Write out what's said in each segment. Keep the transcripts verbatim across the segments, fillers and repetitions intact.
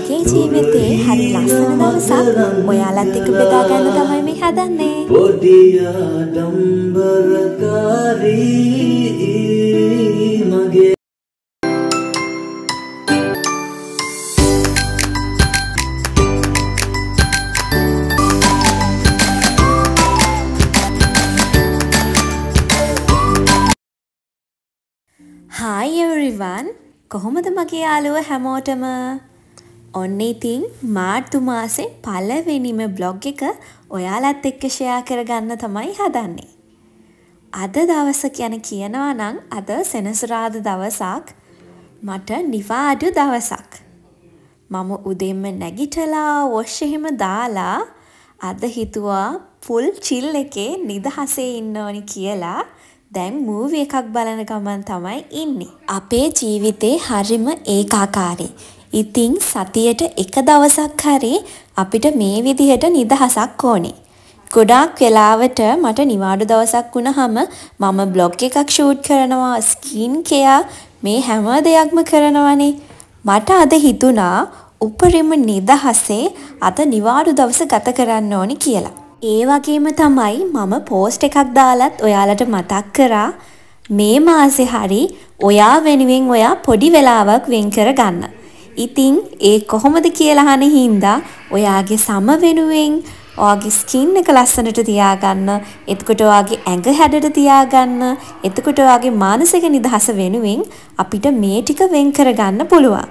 මගේ ජීවිතේ හරි ලස්සන දවසක් ඔයාලත් එක්ක බෙදා ගන්න තමයි මේ හදන්නේ. පොඩි ආඩම්බරකාරී මගේ Hi everyone, කොහොමද මගේ යාළුවෝ හැමෝටම? ඔන්න ඉතින් මාර්තු මාසේ පළවෙනිම බ්ලොග් එක ඔයාලත් එක්ක ෂෙයා කරගන්න තමයි හදන්නේ. අද දවස ගැන කියනවා නම් අද සෙනසුරාදා දවසක් මට නිවාඩු දවසක්. මම උදේම නැගිටලා වොෂ් එහෙම දාලා අද හිතුවා ෆුල් චිල් එකේ නිදහසේ ඉන්න ඕනි කියලා දැන් මූවි එකක් බලන ගමන් තමයි ඉන්නේ. අපේ ජීවිතේ හරිම ඒකාකාරයි. ඉතින් සතියට එක දවසක් හරි අපිට මේ විදිහට නිදහසක් ඕනේ. ගොඩාක් වෙලාවට මට නිවාඩු දවසක් වුණාම මම බ්ලොග් එකක් ෂූට් කරනවා, ස්කින් කෙයා මේ හැම දෙයක්ම කරනවානේ. මට අද හිතුණා උපරිම නිදහසේ අද නිවාඩු දවස ගත කරන්න ඕනි කියලා. ඒ වගේම තමයි මම පෝස්ට් එකක් දාලත් ඔයාලට මතක් කරා මේ මාසේ හරි ඔයා වෙනුවෙන් ඔයා පොඩි වෙලාවක් වෙන් කරගන්න. ඉතින් ඒ කොහොමද කියලා අහන හින්දා ඔයාගේ සම වෙනුවෙන් ඔයාගේ ස්කින් එක ලස්සනට තියාගන්න, එතකොට ඔයාගේ ඇඟ හැඩට තියාගන්න, එතකොට ඔයාගේ මානසික නිදහස වෙනුවෙන් අපිට මේ ටික වෙන් කරගන්න පුළුවන්.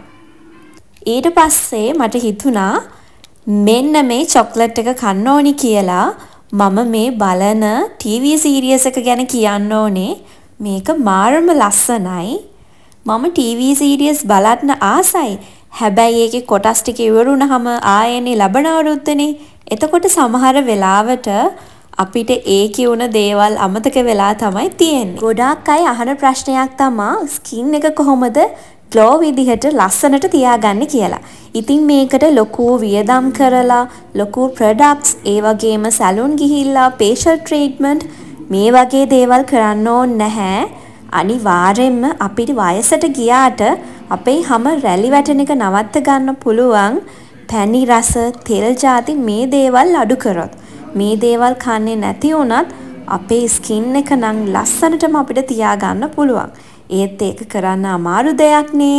ඊට පස්සේ මට හිතුණා මෙන්න මේ චොක්ලට් එක කන්න ඕනි කියලා මම මේ බලන ටීවී සීරීස් එක ගැන කියන්න ඕනේ. මේක මාරම ලස්සනයි. මම ටීවී සීරීස් බලන්න ආසයි. හැබැයි ඒකේ කොටස් ටික ඉවරුනහම ආයෙනේ ලබන අවුරුද්දනේ. එතකොට සමහර වෙලාවට අපිට ඒ කියුණ දේවල් අමතක වෙලා තමයි තියෙන්නේ. ගොඩාක් අය අහන ප්‍රශ්නයක් තමයි ස්කින් එක කොහොමද ග්ලෝ විදිහට ලස්සනට තියාගන්නේ කියලා. ඉතින් මේකට ලොකු වියදම් කරලා ලොකු ප්‍රොඩක්ට්ස් ඒ වගේම සැලුන් ගිහිල්ලා ෆේෂල් ට්‍රීට්මන්ට් මේ වගේ දේවල් කරන්න ඕනේ නැහැ. අනිවාර්යෙන්ම අපිට වයසට ගියාට අපේ හැම රැලි වැටෙන එක නවත්ත ගන්න පුළුවන් පැණි රස, තෙල් ಜಾති මේ දේවල් අඩු කරොත්. මේ දේවල් කන්නේ නැති වුණත් අපේ ස්කින් එක නම් ලස්සනටම අපිට තියාගන්න පුළුවන්. ඒත් ඒක කරන්න අමාරු දෙයක් නේ.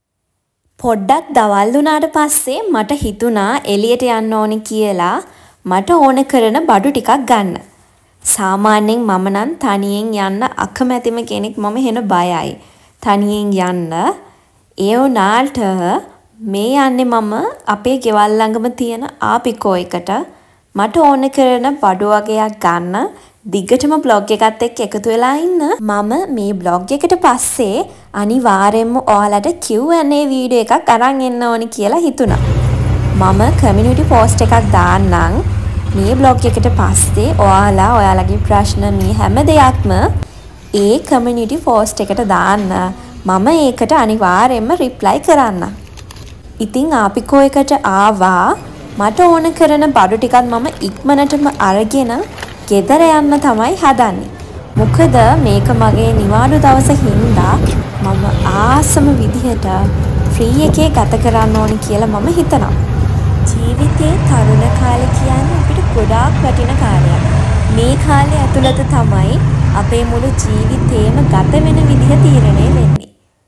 පොඩ්ඩක් දවල් දුනාට පස්සේ මට හිතුණා එළියට යන්න ඕනේ කියලා මට ඕන කරන බඩු ටිකක් ගන්න. සාමාන්‍යයෙන් මම නම් තනියෙන් යන්න අකමැතිම කෙනෙක්. මම හෙන බයයි තනියෙන් යන්න. ඒ වුණාට මේ යන්නේ මම අපේ ගෙවල් ළඟම තියෙන ආපිකෝ එකට. මට ඕන කරන බඩු වගේක් ගන්න. දිගටම බ්ලොග් එකත් එක්ක එකතු වෙලා ඉන්න. මම මේ බ්ලොග් එකට පස්සේ අනිවාර්යෙන්ම ඔයාලට Q and A වීඩියෝ එකක් අරන් එන්න ඕනි කියලා හිතුණා. මම කමියුනිටි පෝස්ට් එකක් දාන්නම්. මේ බ්ලොග් එකට පස්සේ ඔයාලා ඔයාලගේ ප්‍රශ්න මේ හැම දෙයක්ම ඒ කමියුනිටි පෝස්ට් එකට දාන්න. මම ඒකට අනිවාර්යෙන්ම රිප්ලයි කරන්න. ඉතින් ආපිකෝ එකට ආවා. මට ඕන කරන බඩු ටිකක් මම ඉක්මනටම අරගෙන ගෙදර යන්න තමයි හදන්නේ. මොකද මේක මගේ නිවාඩු දවස හින්දා මම ආසම විදිහට ෆ්‍රී එකේ ගත කරන්න ඕනි කියලා මම හිතනවා. ජීවිතේ තරුණ කාලේ කියන්නේ අපිට ගොඩාක් වටින කාලයක්. මේ කාලේ ඇතුළත තමයි අපේ මුළු ජීවිතේම ගත වෙන විදිහ තීරණය වෙන්නේ.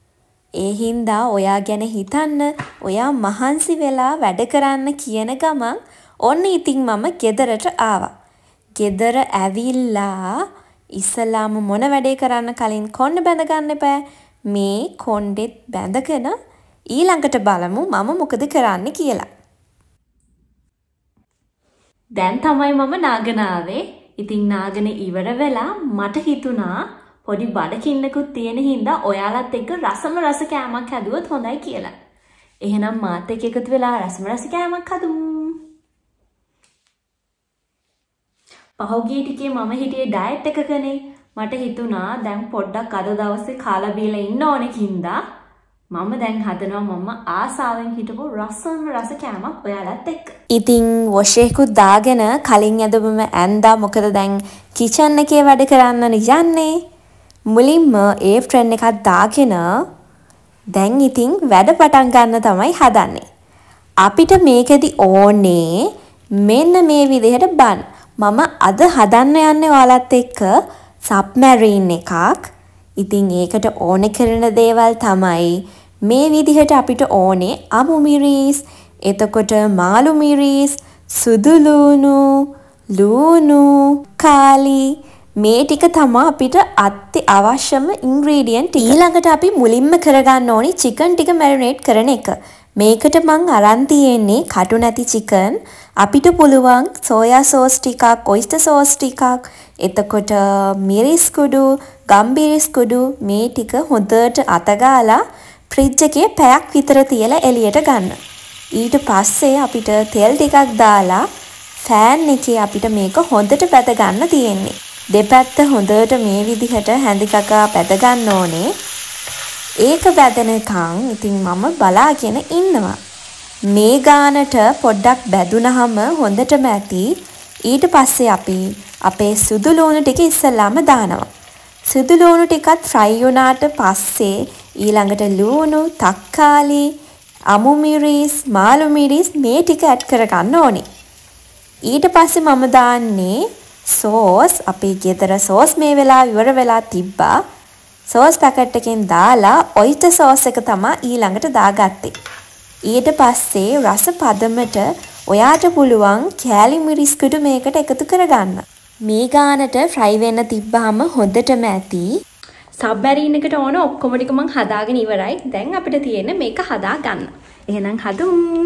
ඒ හින්දා ඔයා ගැන හිතන්න, ඔයා මහන්සි වෙලා වැඩ කරන්න කියන ගමන් ඔන්න ඉතින් මම ගෙදරට ආවා. ගෙදර ඇවිල්ලා ඉස්සලාම මොන වැඩේ කරන්න කලින් කොණ්ඩ බැඳ ගන්න එපා. මේ කොණ්ඩෙත් බැඳගෙන ඊළඟට බලමු මම මොකද කරන්න කියලා. දැන් තමයි මම නාගෙන ආවේ. ඉතින් නාගෙන ඉවර වෙලා මට හිතුණා පොඩි බඩකින්නකුත් තියෙන හින්දා ඔයාලත් එක්ක රසම රස කෑමක් හැදුවොත් හොඳයි කියලා. එහෙනම් මාත් එක්ක එකතු වෙලා රසම රස කෑමක් හදමු. පහුගිය ටිකේ මම හිටියේ ඩයට් එකකනේ. මට හිතුණා දැන් පොඩ්ඩක් අද දවසේ කාලා බීලා ඉන්න ඕනේ කින්දා මම දැන් හදනවා මම ආසාවෙන් හිටපු රසම රස කෑමක් ඔයාලත් එක්ක. ඉතින් වොෂ් එකකුත් දාගෙන කලින් ඇඳපුම ඇඳා. මොකද දැන් කිචන් එකේ වැඩ කරන්න යන්නේ. මුලින්ම ඒ ෆ්‍රෙන්ඩ් එකක් දාගෙන දැන් ඉතින් වැඩ පටන් ගන්න තමයි හදන්නේ. අපිට මේකෙදි ඕනේ මෙන්න මේ විදිහට බන්. මම අද හදන්න යන්නේ ඔයාලත් එක්ක සබ්මැරීන් එකක්. ඉතින් ඒකට ඕනේ කරන දේවල් තමයි මේ විදිහට අපිට ඕනේ අමු මිරිස්, එතකොට මාළු මිරිස්, සුදු ලූණු, ලූණු, කාලි මේ ටික තමයි අපිට අති අවශ්‍යම ඉන්ග්‍රීඩියන්ට් ටික. ඊළඟට අපි මුලින්ම කරගන්න ඕනි චිකන් ටික මැරිනේට් කරන එක. මේකට මං අරන් තියෙන්නේ කටු නැති චිකන්. අපිට පුළුවන් සෝයා සෝස් ටිකක්, ඔයිස්ටර් සෝස් ටිකක්, එතකොට මිරිස් කුඩු, ගම්මිරිස් කුඩු මේ ටික හොඳට අතගාලා ෆ්‍රිජ් එකේ පැයක් විතර තියලා එළියට ගන්න. ඊට පස්සේ අපිට තෙල් ටිකක් දාලා ෆෑන් එකේ අපිට මේක හොඳට පැද ගන්න තියෙන්නේ. දෙපැත්ත හොඳට මේ විදිහට හැඳිකකා පැද ගන්න ඕනේ. ඒක බැදෙනකන් ඉතින් මම බලාගෙන ඉන්නවා. මේ ගානට පොඩ්ඩක් බැදුනහම හොඳටම ඇති. ඊට පස්සේ අපි අපේ සුදු ලූණු ටික ඉස්සෙල්ලාම දානවා. සුදු ලූණු ටිකත් ෆ්‍රයි වුණාට පස්සේ ඊළඟට ලූණු, තක්කාලි, අමු මිරිස්, මාළු මිරිස් මේ ටික ඇඩ් කරගන්න ඕනේ. ඊට පස්සේ මම දාන්නේ සෝස්. අපේ ගෙදර සෝස් මේ වෙලාව ඉවර වෙලා තිබ්බා. සෝස් පැකට් එකෙන් දාලා ඔයිස්ටර් සෝස් එක තමයි ඊළඟට දාගත්තේ. ඊට පස්සේ රස පදමට ඔයාට පුළුවන් කෑලි මිරිස් කුඩු මේකට එකතු කරගන්න. මේ ගානට ෆ්‍රයි වෙන්න තිබ්බාම හොඳටම ඇති. සබ්මැරීන් එකට ඕන ඔක්කොම ටික මං හදාගෙන ඉවරයි. දැන් අපිට තියෙන්නේ මේක හදා ගන්න. එහෙනම් හදමු.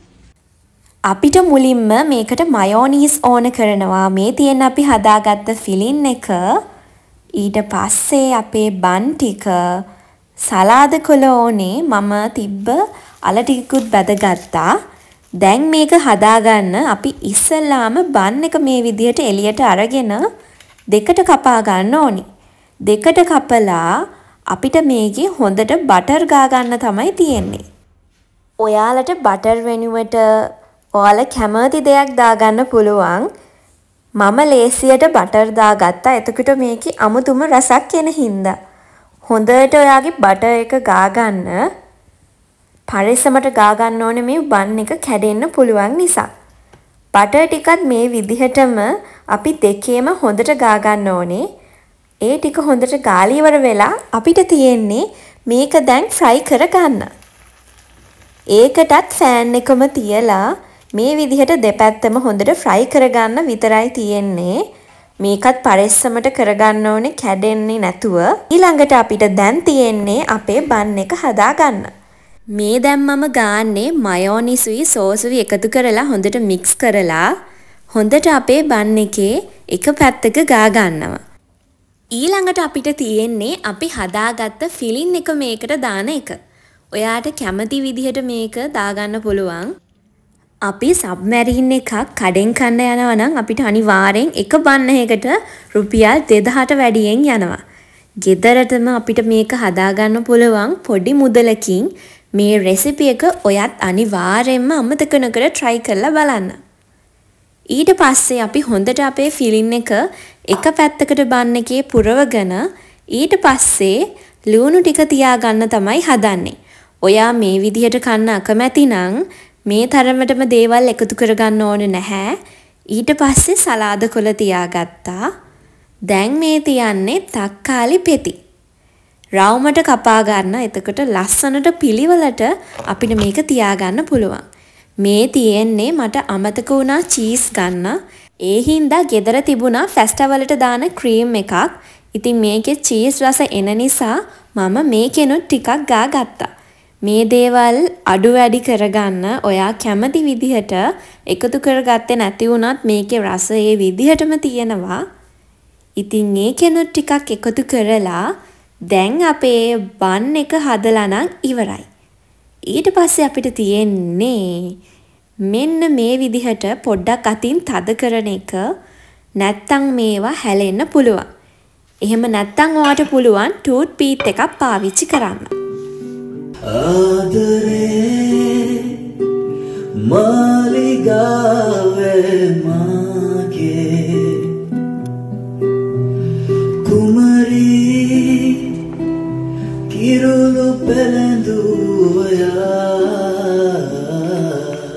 අපිට මුලින්ම මේකට මයෝනීස් ඕන කරනවා. මේ තියෙන අපි හදාගත්ත ෆිලින් එක. ඊට පස්සේ අපේ බන් ටික, සලාද කොළ ඕනේ. මම තිබ්බ අල ටිකකුත් බැදගත්තා. දැන් මේක හදාගන්න අපි ඉස්සෙල්ලාම බන් එක මේ විදිහට එළියට අරගෙන දෙකට කපා ගන්න ඕනි. දෙකට කපලා අපිට මේකේ හොඳට බටර් ගා ගන්න තමයි තියෙන්නේ. ඔයාලට බටර් වෙනුවට ඔයාලා කැමති දෙයක් දාගන්න පුළුවන්. මම ලේසියට බටර් දාගත්තා. එතකොට මේකේ අමුතුම රසක් එන හින්දා හොඳට ඔයාගේ බටර් එක ගා ගන්න. පරිස්සමට ගා ගන්න ඕනේ මේ බන් එක කැඩෙන්න පුළුවන් නිසා. බටර් ටිකත් මේ විදිහටම අපි දෙකේම හොඳට ගා ගන්න ඕනේ. ඒ ටික හොඳට ගාලා ඉවර වෙලා අපිට තියෙන්නේ මේක දැන් ෆ්‍රයි කර ගන්න. ඒකටත් ෆෑන් එකම තියලා මේ විදිහට දෙපැත්තම හොඳට ෆ්‍රයි කරගන්න විතරයි තියෙන්නේ. මේකත් පරිස්සමට කරගන්න ඕනේ කැඩෙන්නේ නැතුව. ඊළඟට අපිට දැන් තියෙන්නේ අපේ බන් එක හදාගන්න. මේ දැන් මම ගාන්නේ මයෝනීසුයි සෝසුයි එකතු කරලා හොඳට මික්ස් කරලා හොඳට අපේ බන් එකේ එක පැත්තක ගා ගන්නවා. ඊළඟට අපිට තියෙන්නේ අපි හදාගත්ත ෆිලින් එක මේකට දාන එක. ඔයාට කැමති විදිහට මේක දාගන්න පුළුවන්. අපි සබ්මැරීන් එකක් කඩෙන් කන්න යනවා නම් අපිට අනිවාර්යෙන් එක බන් එකකට රුපියල් දෙදහසට වැඩියෙන් යනවා. ගෙදරටම අපිට මේක හදාගන්න පුළුවන් පොඩි මුදලකින්. මේ රෙසිපි එක ඔයත් අනිවාර්යෙන්ම අමතක නොකර try කරලා බලන්න. ඊට පස්සේ අපි හොඳට අපේ ෆිලින් එක එක පැත්තකට බන් එකේ පුරවගෙන ඊට පස්සේ ලූණු ටික තියාගන්න තමයි හදන්නේ. ඔයා මේ විදිහට කන්න අකමැති නම් මේ තරමටම දේවල් එකතු කරගන්න ඕනේ නැහැ. ඊට පස්සේ සලාද කොළ තියාගත්තා. දැන් මේ තියන්නේ තක්කාලි පෙති. රවුමට කපා ගන්න. එතකොට ලස්සනට පිළිවෙලට අපිට මේක තියාගන්න පුළුවන්. මේ තියෙන්නේ මට අමතක වුණා චීස් ගන්න. ඒ හින්දා ගෙදර තිබුණා ෆෙස්ටිවලට දාන ක්‍රීම් එකක්. ඉතින් මේකේ චීස් රස එන නිසා මම මේකෙනුත් ටිකක් ගා ගත්තා. මේ දේවල් අඩු වැඩි කරගන්න ඔයා කැමති විදිහට එකතු කරගත්තේ නැති වුණත් මේකේ රස ඒ විදිහටම තියෙනවා. ඉතින් මේකෙනුත් ටිකක් එකතු කරලා දැන් අපේ බන් එක හදලා නම් ඉවරයි. ඊට පස්සේ අපිට තියෙන්නේ මෙන්න මේ විදිහට පොඩ්ඩක් අතින් තද කරන එක. නැත්තම් මේවා හැලෙන්න පුළුවන්. එහෙම නැත්තම් ඔයාට පුළුවන් ටූත් පීත් එකක් පාවිච්චි කරන්න. ආදරේ මාලිගාවේ මාගේ කුමරී කිරුළු පෙළඳුවයා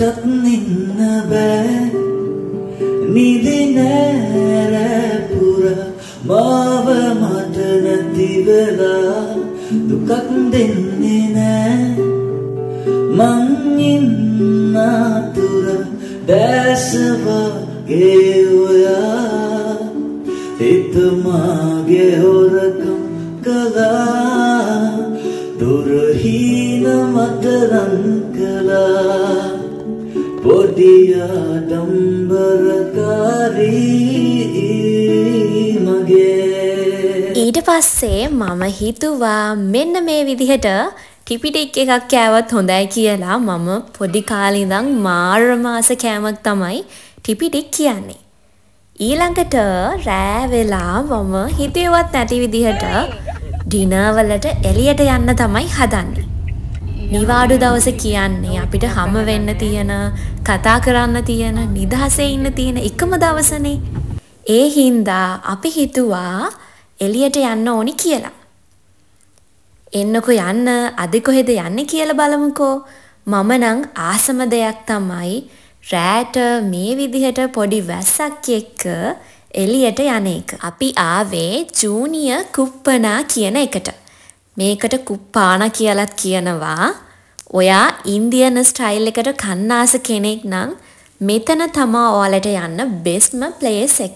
මටත් නින්න බෑ නිදි නෑ පුර මාව මට නැති වෙලා දුකක් දෙන්නේ නෑ මං ඉන්න තුර දැස වගේ ඔයා හිත මාගේ හොරකම් කළා දුරහීන මතරන් කළා පොඩියා දම්බරකාරී මගේ ඊට පස්සේ මම හිතුවා මෙන්න මේ විදිහට ටිපිටික් එකක් කෑවත් හොඳයි කියලා. මම පොඩි කාලේ ඉඳන් මාර මාස කෑමක් තමයි ටිපිටික් කියන්නේ. ඊළඟට රෑ වෙලා මම හිතේවත් නැති විදිහට ඩිනර් වලට එළියට යන්න තමයි හදන්නේ. නිවාඩු දවස කියන්නේ අපිට හැම වෙන්න තියෙන, කතා කරන්න තියෙන, නිදහසේ ඉන්න තියෙන එකම දවසනේ. ඒ හින්දා අපි හිතුවා එළියට යන්න ඕනි කියලා. එන්නකෝ යන්න, අද කොහෙද යන්නේ කියලා බලමුකෝ. මම නම් ආසම දෙයක් තමයි රෑට මේ විදිහට පොඩි වැස්සක් එක්ක එළියට යන එක. අපි ආවේ ජූනියර් කුප්පනා කියන එකට. මේකට කුප්පානා කියලාත් කියනවා. ඔයා ඉන්දියන් ස්ටයිල් එකට කන්නාස කෙනෙක් නම් මෙතන තමා ඔයාලට යන්න බෙස්ට්ම ප්ලේස් එක.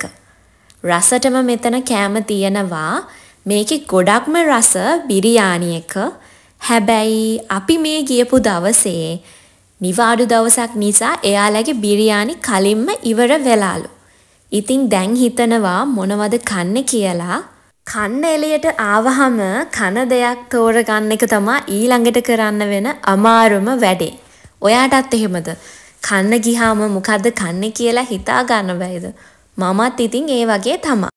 රසටම මෙතන කෑම තියෙනවා. මේකේ ගොඩක්ම රස බිරියානි එක. හැබැයි අපි මේ ගියපු දවසේ නිවාඩු දවසක් නිසා එයාලගේ බිරියානි කලින්ම ඉවර වෙලාලු. ඉතින් දැන් හිතනවා මොනවද කන්නේ කියලා. කන්න එළියට ආවහම කන දෙයක් තෝරගන්න එක තමයි ඊළඟට කරන්න වෙන අමාරුම වැඩේ. ඔයාටත් එහෙමද? කන්න ගියාම මොකද්ද කන්නේ කියලා හිතා ගන්න බැයිද? මමත් ඉතින් ඒ වගේ තමයි.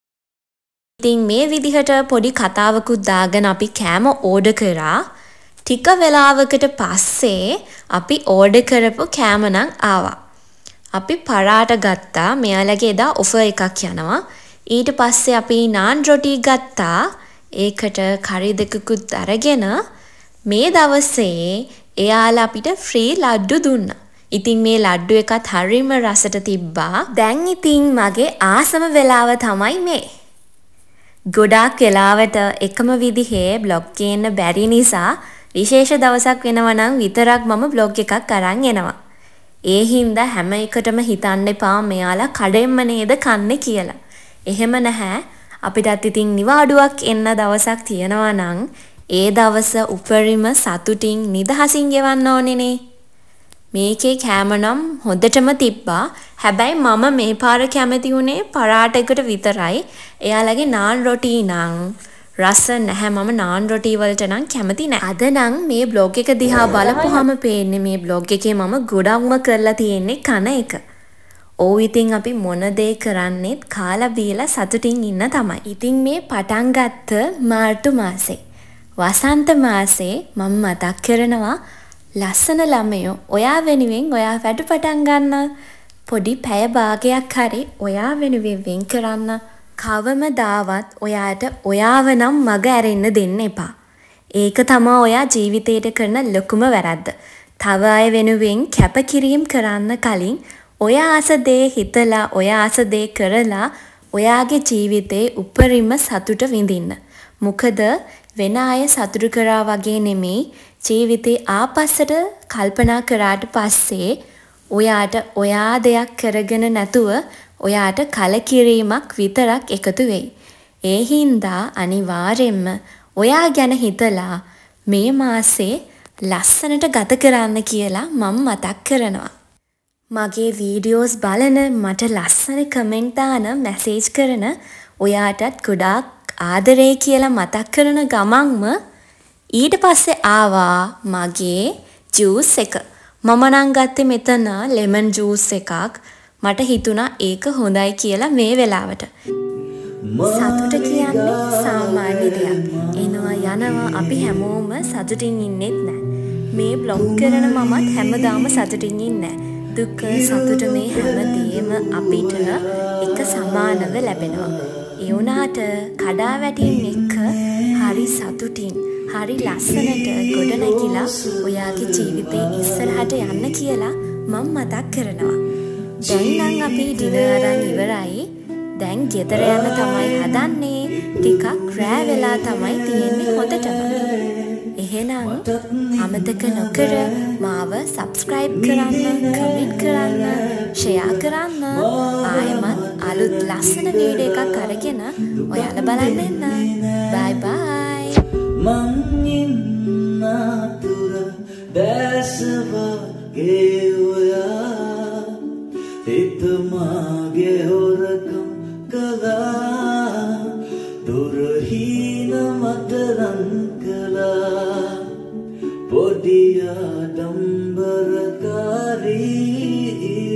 ඉතින් මේ විදිහට පොඩි කතාවකුත් දාගෙන අපි කෑම ඕඩර් කරා. ටික වෙලාවකට පස්සේ අපි ඕඩර් කරපු කෑම නම් ආවා. අපි පරාට ගත්තා. මෙයාලගේ එදා ඔෆර් එකක් යනවා. ඊට පස්සේ අපි නාන් රොටි ගත්තා. ඒකට කරි දෙකකුත් අරගෙන මේ දවසේ එයාලා අපිට ෆ්‍රී ලඩ්ඩු දුන්නා. ඉතින් මේ ලඩ්ඩු එකත් හරිම රසට තිබ්බා. දැන් ඉතින් මගේ ආසම වෙලාව තමයි මේ. ගොඩාක් වෙලාවට එකම විදිහේ බ්ලොග් ගේන්න බැරි නිසා විශේෂ දවසක් වෙනවා නම් විතරක් මම බ්ලොග් එකක් අරන් එනවා. ඒ හින්දා හැම එකටම හිතන්න එපා මෙයාලා කඩෙම්ම නේද කන්නේ කියලා. එහෙම නැහැ. අපිටත් ඉතින් නිවාඩුවක් එන්න දවසක් තියෙනවා නම් ඒ දවස උපරිම සතුටින් නිදහසින් ගෙවන්න ඕනේනේ. මේකේ කෑම නම් හොඳටම තිබ්බා. හැබැයි මම මේ පාර කැමති උනේ පරාටයකට විතරයි. එයාලගේ නාන් රොටි නම් රස නැහැ. මම නාන් රොටි වලට නම් කැමති නැහැ. අද නම් මේ බ්ලොග් එක දිහා බලපුවම පේන්නේ මේ බ්ලොග් එකේ මම ගොඩක්ම කරලා තියෙන්නේ කන එක. ඕ ඉතින් අපි මොන දේ කරන්නේත් කාලා බීලා සතුටින් ඉන්න තමයි. ඉතින් මේ පටන් ගත්ත මාර්තු මාසේ වසන්ත මාසේ මම මතක් කරනවා ලස්සන ළමයෝ ඔයා වෙනුවෙන් ඔයා වැඩ පටන් ගන්න. පොඩි පැය භාගයක් හරි ඔයා වෙනුවෙන් වෙන් කරන්න. කවමදාවත් ඔයාට ඔයාව නම් මග ඇරෙන්න දෙන්න එපා. ඒක තමයි ඔයා ජීවිතේට කරන ලොකුම වැරද්ද. තව අය වෙනුවෙන් කැපකිරීම කරන්න කලින් ඔයා ආස දේ හිතලා ඔයා ආස දේ කරලා ඔයාගේ ජීවිතේ උපරිම සතුට විඳින්න. මොකද වෙන අය සතුටු කරා වගේ නෙමෙයි ජීවිතේ ආපස්සට කල්පනා කරාට පස්සේ ඔයාට ඔයා දෙයක් කරගෙන නැතුව ඔයාට කලකිරීමක් විතරක් එකතු වෙයි. ඒ හින්දා අනිවාර්යෙන්ම ඔයා ගැන හිතලා මේ මාසේ ලස්සනට ගත කරන්න කියලා මම මතක් කරනවා. මගේ වීඩියෝස් බලන මට ලස්සන කමෙන්ට් දාන මැසේජ් කරන ඔයාටත් ගොඩාක් ආදරේ කියලා මතක් කරන ගමන්ම ඊට පස්සේ ආවා මගේ ජූස් එක. මම නම් ගත්තේ මෙතන ලෙමන් ජූස් එකක්. මට හිතුණා ඒක හොඳයි කියලා මේ වෙලාවට. සතුට කියන්නේ සාමාන්‍ය දෙයක්. එනවා යනවා අපි හැමෝම සතුටින් ඉන්නෙත් නැහැ. මේ බ්ලොග් කරන මමත් හැමදාම සතුටින් ඉන්නේ නැහැ. දුක සතුට මේ හැමදේම අපිට එක සමානව ලැබෙනවා. ඒ වුණාට කඩාවැටීම් එක්ක හරි සතුටින් හරි ලස්සනට ගොඩනැගිලා ඔයාගේ ජීවිතේ ඉස්සරහට යන්න කියලා මම මතක් කරනවා. දැන් නම් අපි ඩිනර් අරන් ඉවරයි. දැන් ගෙදර යන්න තමයි හදන්නේ. ටිකක් රෑ වෙලා තමයි තියෙන්නේ හොඳටම. එහෙනම් අමතක නොකර මාව subscribe කරන්න, comment කරන්න, share කරන්න. ආයෙමත් අලුත් ලස්සන වීඩියෝ එකක් අරගෙන ඔයාලා බලන්න එන්න. bye bye. මං ඉන්න තුර දැසවගේ ඔයා හිත මාගේ හොරකම් කළා දුරහීන මතරන් කළා පොඩි ආඩම්බරකාරී